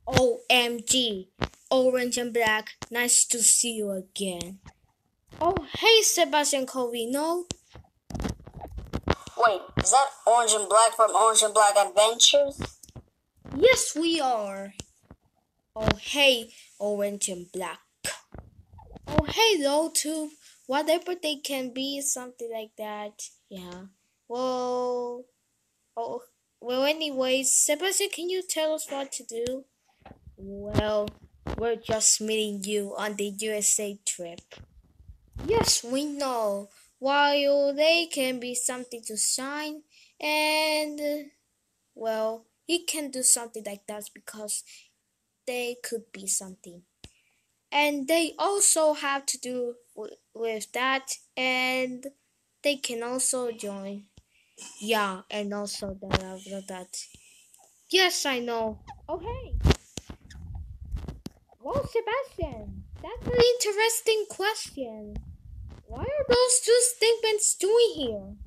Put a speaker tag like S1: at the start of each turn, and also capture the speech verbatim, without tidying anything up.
S1: O M G, Orange and Black, nice to see you again. Oh, hey Sebastian Calvino.
S2: Wait, is that Orange and Black from Orange and Black Adventures?
S1: Yes, we are. Oh, hey, Orange and Black. Oh, hey, LOLTube. Whatever they can be, something like that. Yeah. Well, oh, well, anyways, Sebastian, can you tell us what to do? Well, we're just meeting you on the U S A trip. Yes, we know. While they can be something to shine, and, uh, well, he can do something like that because they could be something. And they also have to do w- with that, and they can also join. Yeah, and also that after that. Yes, I know. Oh, hey. Well, Sebastian, that's an interesting question. Why are those two statements doing here?